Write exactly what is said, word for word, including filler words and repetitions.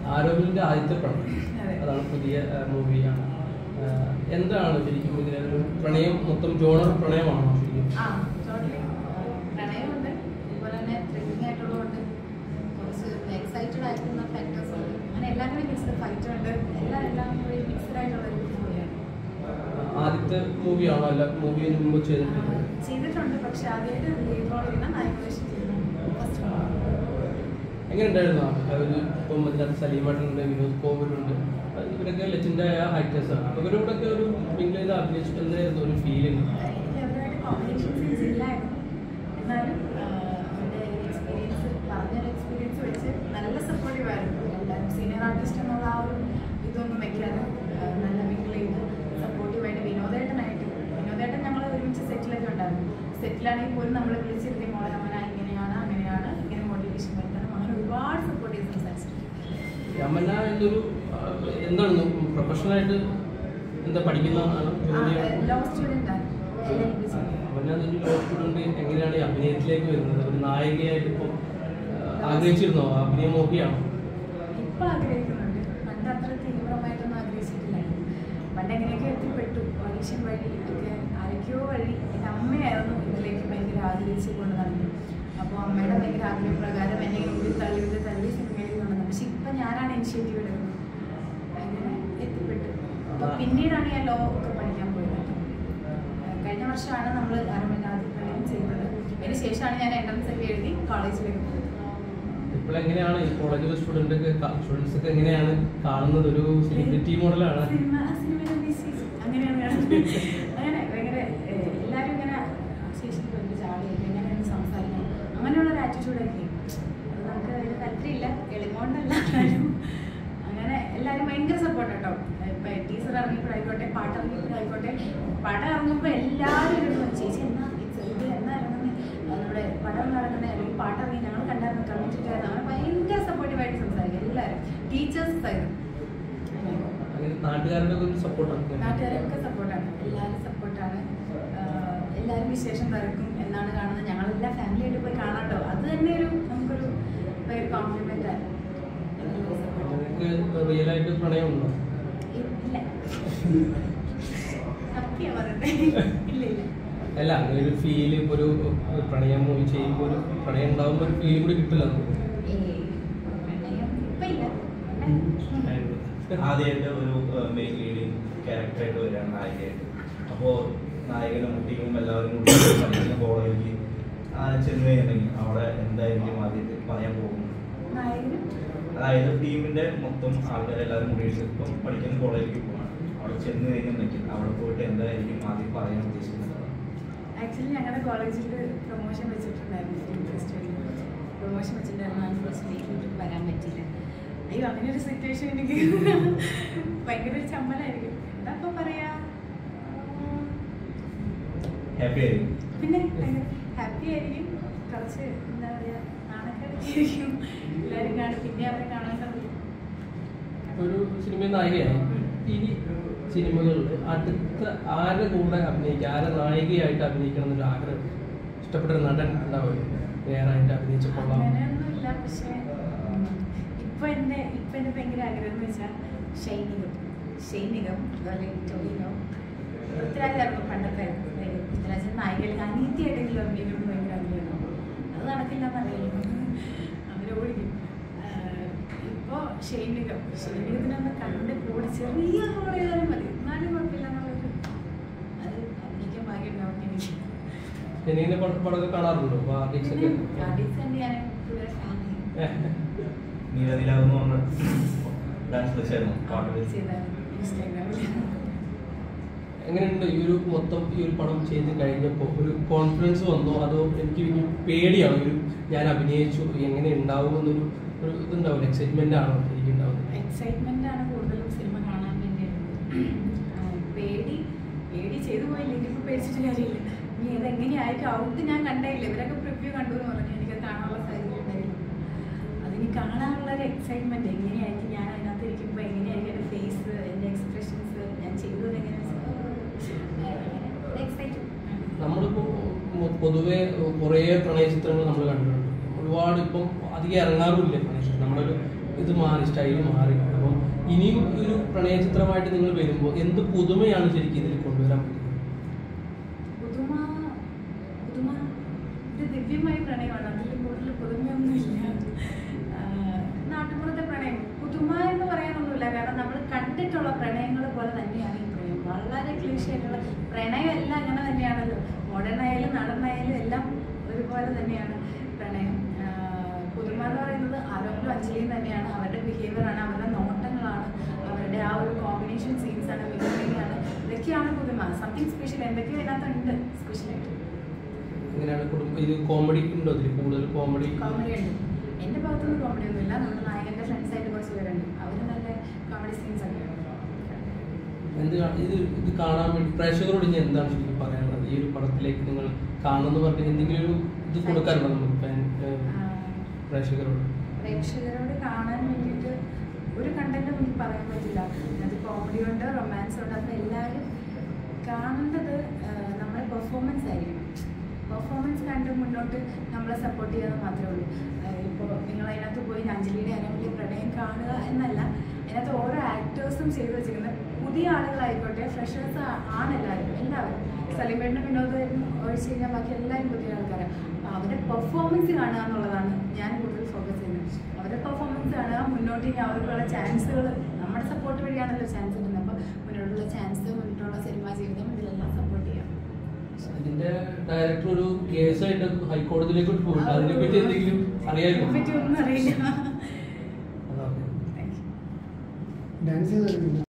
ആരോഗ്യത്തിന്റെ ആദ്യത്തെ പടം, അതാണ് പുതിയ മൂവിയാണ്. എന്താണ് ശരിക്കും ഇതിലെ ഒരു പ്രണയം, മൊത്തം ജോണർ പ്രണയമാണോ ശരിക്കും? പ്രണയമുണ്ട്, അതുപോലെ തന്നെ ത്രില്ലിംഗ് ആയിട്ടുള്ളതുകൊണ്ട് കുറച്ച് എക്സൈറ്റഡ് ആയിട്ടുള്ള ഫാക്ടേഴ്സ് ഉണ്ട്. അങ്ങനെ എല്ലാം കൂടി മിക്സ്ഡ് ഫൈറ്റ് ഉണ്ട്, എല്ലാം എല്ലാം കൂടി മിക്സ്ഡ് ആയിട്ടുള്ള ഒരു മൂവിയാണ്. ആദ്യത്തെ മൂവിയാണോ? അല്ല, മൂവിന് മുമ്പ് ചെയ്തിട്ടുണ്ട് ചെയ്തിട്ടുണ്ട് പക്ഷെ ആദ്യമായിട്ട് ലീഡ് റോൾ ചെയ്യുന്ന നായകവേഷം ചെയ്യുന്നു. എങ്ങനെ ഉണ്ടായിരുന്നു? ഒരു ഇപ്പം അതിനകത്ത് സലീമായിട്ടുണ്ട്, വിനോദ് കോവിലുണ്ട്, ഇവരൊക്കെ ലെജൻഡായ ആക്ടേഴ്സാണ്. ഇവരോടൊക്കെ ഒരു മിങ്കിൾ ചെയ്ത് അഭിനയിച്ചിട്ട് എന്തായിരുന്നു ഒരു ഫീലിംഗ്? എനിക്ക് അവരുമായിട്ട് കോമ്പിനേഷൻ സീൻസ് ഇല്ലായിരുന്നു, എന്നാലും അവരുടെ എക്സ്പീരിയൻസ് പറഞ്ഞൊരു എക്സ്പീരിയൻസ് വെച്ച് നല്ല സപ്പോർട്ടീവ് ആയിരുന്നു. എല്ലാവരും സീനിയർ ആർട്ടിസ്റ്റ് എന്നുള്ള ആ ഒരു ഇതൊന്നും വെക്കാതെ നല്ല മിങ്കിൾ ചെയ്ത് സപ്പോർട്ടീവായിട്ട് വിനോദേട്ടനായിട്ട് വിനോദേട്ടൻ ഞങ്ങൾ ഒരുമിച്ച് സെറ്റിലൊക്കെ ഉണ്ടായിരുന്നു. സെറ്റിലാണെങ്കിൽ പോലും നമ്മൾ വിളിച്ചിരുത്തി മോളെ അമ്മന ഇങ്ങനെയാണ് അങ്ങനെയാണ് ഇങ്ങനെ മോട്ടിവേഷൻ വരുത്തണം, അങ്ങനെ ഒരുപാട് സപ്പോർട്ട് ചെയ്ത് സംസാരിച്ചിട്ടുണ്ട്. അമ്മന എന്തൊരു എന്താണ് പ്രൊഫഷണലായിട്ട് എന്താ പഠിക്കുന്നതാണ്? ലോ സ്റ്റുഡൻ്റ് ആണ്. അമ്മന അതൊരു ലോ സ്റ്റുഡൻറ്റ് എങ്ങനെയാണ് ഈ അഭിനയത്തിലേക്ക് വരുന്നത്? ഒരു നായികയായിട്ട് ഇപ്പം ആഗ്രഹിച്ചിരുന്നോ? അഭിനയം നോക്കിയാണോ? ഇപ്പം ആഗ്രഹിക്കുന്നുണ്ട്, പണ്ട് അത്ര തീവ്രമായിട്ടൊന്നും ആഗ്രഹിച്ചിട്ടില്ലായിരുന്നു. പണ്ട് എങ്ങനെയൊക്കെ എത്തിപ്പെട്ടു, ഓഡീഷൻ വഴി ഒക്കെ ആരൊക്കെയോ വഴി. എൻ്റെ അമ്മയായിരുന്നു ഇതിലേക്ക് ഭയങ്കര ആഗ്രഹിച്ച് കൊണ്ട് നടന്നു. അപ്പോൾ അമ്മയുടെ ഭയങ്കര ആഗ്രഹപ്രകാരം എന്നെ ഉള്ളിൽ തള്ളി ഉള്ളിൽ തള്ളി സിനിമയിൽ കൊണ്ടുവന്നത്. പക്ഷെ ഇപ്പം ഞാനാണ് ഇനിഷ്യേറ്റീവ് എടുക്കുന്നത്, അങ്ങനെ എത്തിപ്പെട്ടു. അപ്പോൾ പിന്നീടാണ് ഞാൻ ലോ ഒക്കെ പഠിക്കാൻ പോയത്. കഴിഞ്ഞ വർഷമാണ് നമ്മൾ അരമല്ലാതെ പ്രണയം ചെയ്തത്. അതിന് ശേഷമാണ് ഞാൻ എൻട്രൻസ് ഒക്കെ എഴുതി കോളേജിലേക്ക് പോയത്. ഇപ്പോഴെങ്ങനെയാണ് ഈ കോളേജിലെ സ്റ്റുഡൻ്റ് ഒക്കെ സ്റ്റുഡൻസ് ഒക്കെ എങ്ങനെയാണ് കാണുന്നത്? ഒരു സെലിബ്രിറ്റി മോഡലാണ് സിനിമ സിനിമയിലെ അങ്ങനെയാണ് കാണുന്നത്. അങ്ങനെ ഭയങ്കര എല്ലാവരും ഇങ്ങനെ ശേഷിക്ക് ഭയങ്കര ചാടിയൊക്കെ എങ്ങനെയാണ് സംസാരിക്കണം, അങ്ങനെയുള്ള ഒരു ആറ്റിറ്റ്യൂഡൊക്കെ. അത് നമുക്ക് അതിന് താല്പര്യമില്ല, എളിമോണ്ടല്ല. അങ്ങനെ എല്ലാവരും ഭയങ്കര സപ്പോർട്ട് കേട്ടോ. ഇപ്പം ടീച്ചർ ഇറങ്ങിയപ്പോഴായിക്കോട്ടെ, പാട്ട് ഇറങ്ങിയപ്പോഴായിക്കോട്ടെ, പടം ഇറങ്ങുമ്പോൾ എല്ലാവരും ഇരുന്നു ചേച്ചി എന്നാ ഇത് എന്നാ ഇറങ്ങുന്നത്, നമ്മുടെ പടം നടക്കുന്നത് അല്ലെങ്കിൽ പാട്ടിറങ്ങി ഞങ്ങൾ കണ്ടായിരുന്നു കമ്മിറ്റിക്കായിരുന്നു. അങ്ങനെ ഭയങ്കര സപ്പോർട്ടീവായിട്ട് സംസാരിക്കും എല്ലാവരും. ടീച്ചേഴ്സ് ആയിരുന്നു, നാട്ടുകാരുടെ ഒരു സപ്പോർട്ടാണ്. നാട്ടുകാരൊക്കെ സപ്പോർട്ടാണ്, എല്ലാവരും സപ്പോർട്ടാണ്. എല്ലാവരും വിശേഷം തിരക്കും എന്നാണ് കാണുന്നത്. ഞങ്ങളെല്ലാം ഫാമിലിയായിട്ട് പോയി കാണാട്ടോ, അത് തന്നെ ഒരു നമുക്കൊരു ഭയങ്കര കോംപ്ലിമെന്റ് ആണ്. റിയൽ ആയിട്ട് പ്രണയമുണ്ടോ? ഇല്ല, സത്യം പറഞ്ഞത് ഇല്ല ഇല്ല. അല്ല, അങ്ങനെ ഒരു ഫീല് ഇപ്പൊ ഒരു പ്രണയം മൂവി ചെയ്യുമ്പോൾ ഒരു പ്രണയം ഉണ്ടാവുമ്പോൾ ഒരു ഫീൽ കൂടി കിട്ടില്ല നമുക്ക്. ആദ്യമായിട്ട് ഒരു മെയിൻ ലീഡിങ് ക്യാരക്ടറായിട്ട് വരികയാണ് നായികയായിട്ട്. അപ്പോൾ നായകനും കുട്ടികളും എല്ലാവരും കൂടി പഠിക്കുന്ന കോളേജിൽ ചെന്ന് കഴിഞ്ഞിട്ടുണ്ടെങ്കിൽ അവിടെ എന്തായിരിക്കും ആദ്യത്തെ പറയാൻ പോകുന്നത്? അതായത് ടീമിന്റെ മൊത്തം ആൾക്കാരെല്ലാവരും കൂടിയിട്ട് ഇപ്പം പഠിക്കുന്ന കോളേജിലേക്ക് പോകണം. അവിടെ ചെന്ന് കഴിഞ്ഞിട്ടുണ്ടെങ്കിൽ അവിടെ പോയിട്ട് എന്തായിരിക്കും ആദ്യം പറയാൻ ഉദ്ദേശിക്കുന്നത്? ആക്ച്വലി ഞങ്ങളുടെ കോളേജിൽ പ്രൊമോഷൻ വെച്ചിട്ടുണ്ടായിരുന്നു, ഫിലിം ഫെസ്റ്റിവലിൽ പ്രൊമോഷൻ വെച്ചിട്ടുണ്ടായിരുന്നു. അഞ്ച് ഫസ്റ്റ് വീക്കിൽ വരാൻ പറ്റില്ല. അയ്യോ, അങ്ങനെ ഒരു സിറ്റുവേഷൻ എനിക്ക് ഭയങ്കര ഒരു ചമ്മലായിരിക്കും. എന്താ ഇപ്പൊ പറയാ, പിന്നെ ഹാപ്പി ആയിരിക്കും, കുറച്ച് എന്താ പറയാ നാണക്കേടായിരിക്കും. എല്ലാവരും കാണും, പിന്നെ അവരെ കാണാൻ കഴിയും. ഒരു സിനിമ നായികയാണ്. ഇനി സിനിമകളിൽ അടുത്ത ആരുടെ കൂടെ അഭിനയിക്കുക, ആരെ നായികയായിട്ട് അഭിനയിക്കണം എന്നൊരു ആഗ്രഹം, ഇഷ്ടപ്പെട്ട ഒരു നടൻ ഉണ്ടാവുമല്ലോ, വേറായിട്ട് അഭിനയിച്ച കൊള്ളാം? അങ്ങനെയൊന്നുമില്ല, പക്ഷേ ഇപ്പൊ എന്റെ ഇപ്പൊ എന്റെ ഭയങ്കര ആഗ്രഹം എന്ന് വെച്ചാൽ ഷൈനികം ഷൈനികം അതുപോലെ ടൊവിനോ, പൃഥ്വിരാജായിരുന്നു പണ്ടത്തെ പൃഥ്വിരാജൻ നായികയിൽ അനീതിയായിട്ടെങ്കിലും അഭിനയിക്കണം ഭയങ്കര ആഗ്രഹമാണ്. അത് നടക്കില്ലെന്നറിയില്ല, അവരോടിക്കും. ഇപ്പൊ ഷൈനികം ഷൈനികത്തിനൊന്ന് കണ്ട് കൂടി ചെറിയ റോൾ ചെയ്താലും മതി, എന്നാലും കുഴപ്പമില്ല എന്നുള്ളത്. അത് അഭിനയിക്കാൻ ഭാഗ്യം ഉണ്ടാവും എനിക്ക്. ഷൈനികിന്റെ പടമൊക്കെ കാണാറുണ്ടോ? ആർട്ടിസ്റ്റ് തന്നെ ഞാൻ കൂടുതൽ ഫാൻ ചെയ്യും. നീലനിലാവെന്ന് പറഞ്ഞ ഡാൻസ് വെച്ചായിരുന്നു പാട്ട് ഇൻസ്റ്റാഗ്രാമിൽ. എങ്ങനെയുണ്ട് ഈ ഒരു മൊത്തം ഈ ഒരു പടം ചെയ്ത് കഴിഞ്ഞപ്പോൾ ഒരു കോൺഫിഡൻസ് വന്നോ, അതോ എനിക്ക് ഇനി പേടിയാണോ ഒരു ഞാൻ അഭിനയിച്ചു എങ്ങനെ ഉണ്ടാവും എന്നൊരു ഒരു ഇതുണ്ടാവില്ല, എക്സൈറ്റ്മെന്റ് ആണോ എനിക്ക് ഉണ്ടാവുന്നത്? എക്സൈറ്റ്മെന്റ് ആണ് കൂടുതലും സിനിമ കാണാൻ വേണ്ടിയിട്ടുള്ളത്. പേടി പേടി ചെയ്തു പോയില്ല, എനിക്കിപ്പോൾ പേടിച്ചിട്ട് കാര്യമില്ല. ഇനി അതെങ്ങനെയായിരിക്കും ഔട്ട് ഞാൻ കണ്ടില്ല, ഇവരൊക്കെ പ്രിവ്യൂ കണ്ടു എന്ന് പറഞ്ഞു, എനിക്ക് കാണാനുള്ള സാഹചര്യം ഉണ്ടായിരുന്നു. അതിന് കാണാനുള്ള ഒരു എക്സൈറ്റ്മെന്റ്, എങ്ങനെയായിരിക്കും ഞാൻ അതിനകത്ത് ഇരിക്കുമ്പോൾ, എങ്ങനെയായിരിക്കും എൻ്റെ ഫേസ്, എൻ്റെ എക്സ്പ്രഷൻസ്, ഞാൻ ചെയ്തത് എങ്ങനെ. നമ്മളിപ്പോൾ പൊതുവെ കുറേ പ്രണയ ചിത്രങ്ങൾ നമ്മൾ കണ്ടിട്ടുണ്ട്, ഒരുപാട് ഇപ്പം അധികം ഇറങ്ങാറുമില്ല പ്രണയ ചിത്രം. നമ്മളൊരു ഇത് മാറി, സ്റ്റൈൽ മാറി. അപ്പം ഇനിയും ഒരു പ്രണയ ചിത്രമായിട്ട് നിങ്ങൾ വരുമ്പോൾ എന്ത് പുതുമയാണ് ശരിക്കും ഇതിൽ കൊണ്ടുവരാൻ പറ്റുന്നത്? പുതുമ പുതുമ ഒരു ദിവ്യമായ പ്രണയമാണ്. അതിൽ കൂടുതൽ പുതുമയൊന്നുമില്ല. നാട്ടുപുറത്തെ പ്രണയം പുതുമ എന്ന് പറയാനൊന്നുമില്ല. കാരണം നമ്മൾ കണ്ടിട്ടുള്ള പ്രണയങ്ങൾ പോലെ തന്നെയാണ് ഈ പ്രണയം. വളരെ ക്ലീശയായിട്ടുള്ള പ്രണയമെല്ലാം അങ്ങനെ തന്നെയാണല്ലോ. മോഡേൺ ആയാലും നടനായാലും എല്ലാം ഒരുപോലെ തന്നെയാണ് പ്രണയം. പുതുമ എന്ന് പറയുന്നത് ആരോഗ്യം അഞ്ജലിയും തന്നെയാണ്. അവരുടെ ബിഹേവിയറാണ്, അവരുടെ നോട്ടങ്ങളാണ്, അവരുടെ ആ ഒരു കോമ്പിനേഷൻ സീൻസ് ആണ്, മിമിക്രിങ് ആണ്. ഇതൊക്കെയാണ് പുതുമ. സംതിങ് സ്പെഷ്യൽ എന്തൊക്കെയോ ഇതിനകത്തുണ്ട് സ്പെഷ്യലായിട്ട്. എങ്ങനെയാണ് കുടുംബം ഇത് കോമഡി ഉണ്ടോ? അതിൽ കൂടുതൽ കോമഡി കോമഡി ഉണ്ട്. എൻ്റെ ഭാഗത്തൊന്നും കോമഡി ഒന്നുമില്ല. നമ്മുടെ നായകൻ്റെ ഫ്രണ്ട്സായിട്ട് കുറച്ച് പേരുണ്ട്. അവർ നല്ല കോമഡി സീൻസ് ഒക്കെയാണ്. എന്ത് ഇത് ഇത് കാണാൻ വേണ്ടി പ്രേക്ഷകരോട് ഇനി എന്താണ് ശരിക്കും പറയാനുള്ളത്? ഈ ഒരു പടത്തിലേക്ക് നിങ്ങൾ കാണുമെന്ന് പറഞ്ഞ് എന്തെങ്കിലും ഒരു ഇത് കൊടുക്കാറുണ്ടോ നമുക്ക് പ്രേക്ഷകരോട്? പ്രേക്ഷകരോട് കാണാൻ വേണ്ടിയിട്ട് ഒരു കണ്ടന്റും എനിക്ക് പറയാൻ പറ്റില്ല. അത് കോമഡി ഉണ്ട്, റൊമാൻസ് ഉണ്ട്. അപ്പം എല്ലാവരും കാണേണ്ടത് നമ്മുടെ പെർഫോമൻസ് ആയിരിക്കും. പെർഫോമൻസ് കണ്ട് മുന്നോട്ട് നമ്മളെ സപ്പോർട്ട് ചെയ്യാൻ മാത്രമേ ഉള്ളൂ. ഇപ്പോൾ നിങ്ങൾ അതിനകത്ത് പോയി അഞ്ജലിയുടെ അനവലി പ്രണയം കാണുക എന്നല്ല, അതിനകത്ത് ഓരോ ആക്ടേഴ്സും ചെയ്തു വെച്ചിരിക്കുന്നത് പുതിയ ആളുകളായിക്കോട്ടെ, ഫ്രഷേഴ്സ് ആണ് എല്ലാവരും. എല്ലാവരും സലിമേടിന് വിനോദം ഒഴിച്ച് കഴിഞ്ഞാൽ ബാക്കി എല്ലാവരും പുതിയ ആൾക്കാരാണ്. അപ്പോൾ അവരുടെ പെർഫോമൻസ് കാണുക എന്നുള്ളതാണ് ഞാൻ കൂടുതൽ ഫോക്കസ് ചെയ്യുന്നത്. അവരുടെ പെർഫോമൻസ് കാണുക, മുന്നോട്ട് ഇനി അവർക്കുള്ള ചാൻസുകൾ നമ്മുടെ സപ്പോർട്ട് വഴിയാണല്ലോ ചാൻസ് കിട്ടുന്നത്. അപ്പോൾ മുന്നോട്ടുള്ള ചാൻസ്, മുന്നോട്ടുള്ള സിനിമാ ജീവിതം ഇതിലെല്ലാം സപ്പോർട്ട് ചെയ്യാം. ഇതിന്റെ ഡയറക്ടർ ഒരു കേസായിട്ട് ഹൈക്കോടതിയിലേക്ക് പോയിട്ട് അതിനെ പറ്റി എന്തെങ്കിലും അറിയാമോ? ഒന്നും അറിയില്ല. അതാണ് ഡാൻസ് ചെയ്ത്